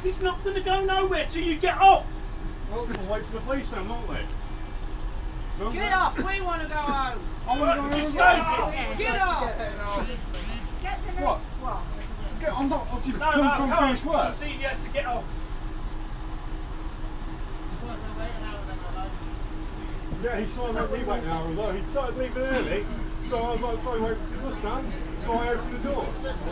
bus is not going to go nowhere till you get off. Well, we'll wait for the police then, won't we? Get off, we want to go home. I want to go home. Get off. Get the What? next one. I'm not, I've just No, come from can't. finish work. You see, he has to get off. Yeah, he started letting me wait an hour ago. He started leaving early, so I was like, trying to wait for the bus stand, so I opened the door.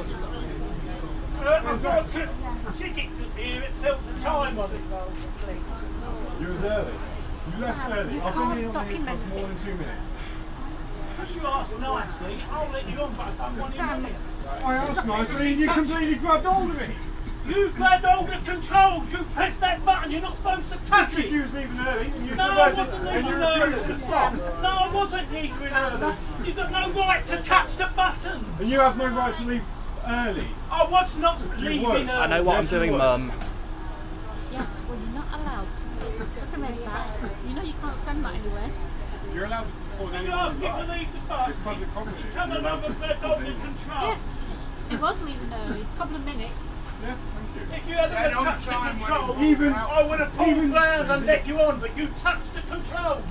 I've got a ticket here, it tells the time on it. You was early. You left early. I've been here on the for more than 2 minutes. Because you asked nicely, I'll let you on, but I don't want him on it. I asked nicely and you completely grabbed hold of me. You grabbed all the controls, you pressed that button, you're not supposed to touch Because it. you was leaving early and you No, I reversed it wasn't and you leaving refused early. to stop. No, I wasn't leaving early. You've got no right to touch the button. And you have no right to leave early. I was not leaving was. early. I know what I'm Yes, you doing, was. Mum. Yes, well, you're not allowed to recommend that. You know you can't send that anywhere. You're allowed to support You anyone asked you me to like. leave the bus. It's public property. Come You're along allowed and to let support over anyone. control. Yeah, it was leaving early, a couple of minutes. Yeah, thank you. If you hadn't touched the controls, Even- I would have pulled round and let you on, but you touched the controls.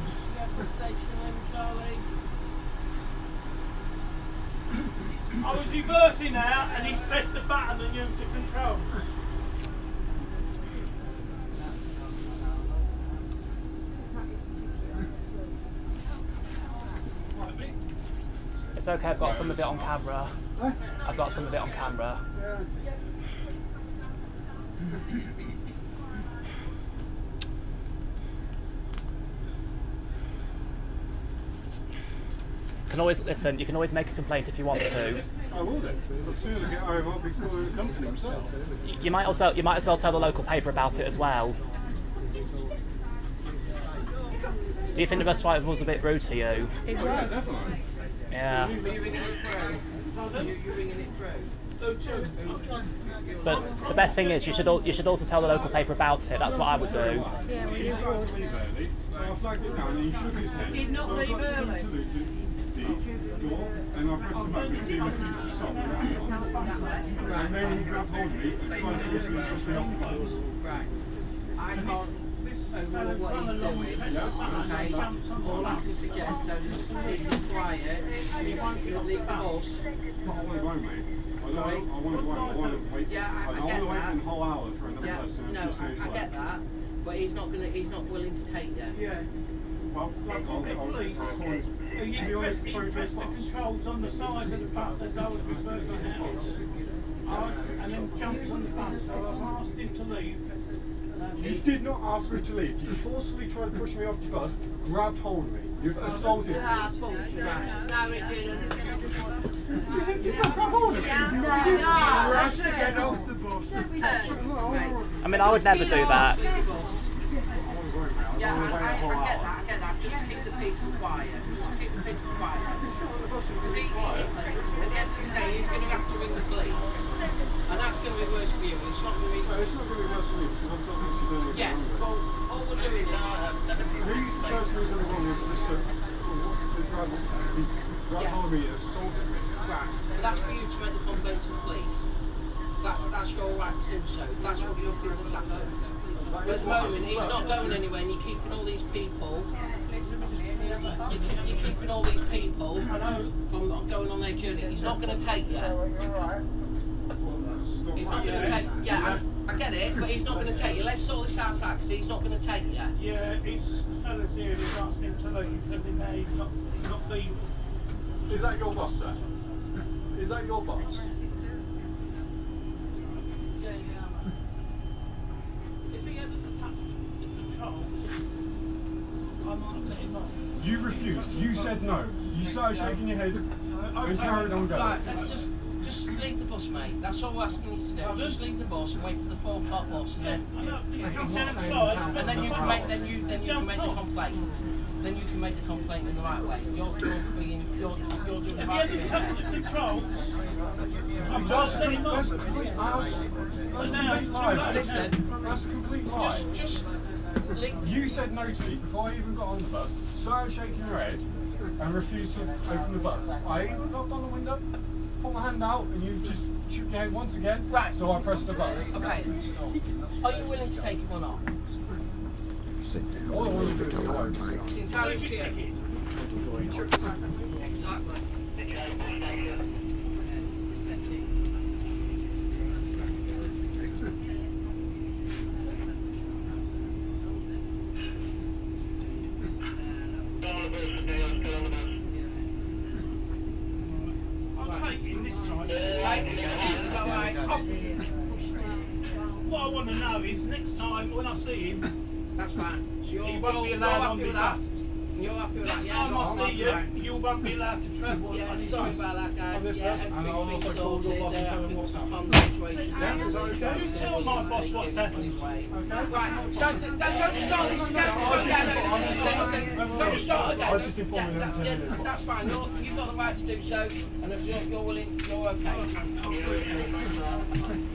I was reversing out and he's pressed the button and used the controls. It's okay, I've got some of it on camera. Huh? I've got some of it on camera. Can always listen. You can always make a complaint if you want to. I will do. As soon as I get home, I'll be calling the company himself. You might also you might as well tell the local paper about it as well. Do you think the bus driver was a bit rude to you? Yeah, definitely. Yeah. Are you ringing it through? Are you ringing it through? But the best thing is you should also tell the local paper about it. That's what I would do. Yeah, well, He you started would. to leave early, so I flagged it down and he shook his head. Did not so I leave got him early? to the door and I pressed the button and he refused to stop. And then he grabbed hold of me and tried to push me off the bus. Right. I can't overrule what he's doing. Okay. All I can suggest, so just peace and quiet. Leave the bus. But I want to go home, mate. Sorry? I want to go home. I want to wait. Yeah, I don't get want to wait that. a whole hour for another Yeah, bus and no, just finish I work. get that. But he's not willing to take you. Yeah. Well, Like I'll the police. Is He he always pressed referring to his the boss? controls on the side of the bus as I was reversing out. And then jumped on the bus, so I've asked him to leave. You did not ask me to leave. You forcibly tried to push me off the bus, grabbed hold of me. You've assaulted me. Ah, bullshit. No, it didn't. You did not grab hold of me. Get off the bus. I mean, I would never do that. Yeah, I get that. Just keep the peace and quiet. Just keep the peace and quiet. Because at the end of the day, he's going to have to ring the police. And that's going to be worse for you. It's not going to be... It's not going to be worse for me because I've got things to do. Yeah, well, all we're doing is... Who's the person who's ever wrong is this? The driver. He grabbed hold of me and assaulted me. Right, but that's for you to make the complaint to the police. That's your right to do so. That's what you think has happened. But at the moment, he's not going anywhere and you're keeping all these people... You're keeping all these people from going on their journey. He's not going to take you. He's not going to take... Yeah, I get it, but he's not going to take you. Let's sort this outside because he's not going to take you. Yeah, it's the fellas here who's asked him to leave, and now he's not leaving. Is that your boss, sir? Is that your boss? Yeah. If he hadn't touched the controls, I might have let him off. You refused. You said no. You started shaking your head and carried on going. Right, let's just leave the bus, mate. That's all we're asking you to do. Just leave the bus and wait for the 4 o'clock bus, and then and then you can make the complaint. Then you can make the complaint in the right way. You're doing the If he right hadn't touched thing. the controls, I just let him off. That's a complete lie. Listen, That's a complete lie. just leave. You said no to me before I even got on the bus, started shaking your head, and refused to open the bus. I even knocked on the window, put my hand out, and you just behave once again. Right. So I pressed the button. Okay. Are you willing to take him or not? All I want to do is go home. It's entirely up to you. I'll take him this time. Is that right? What I want to know is next time when I see him, That's fine. So he won't be allowed on the bus. You're happy with that? Next Yeah. time I see you, you won't be allowed to travel Yeah, on his sorry bus. about that, guys. Yeah, And I'll everything's been also call sorted. your boss and tell I him think what's it's happened. calm the situation down. Yeah, is that okay? You tell my boss what's happened. Right, don't start this again. Don't start again. I was just informing them to Yeah, that's fine. You've got the right to do so, and if you're willing, you're okay.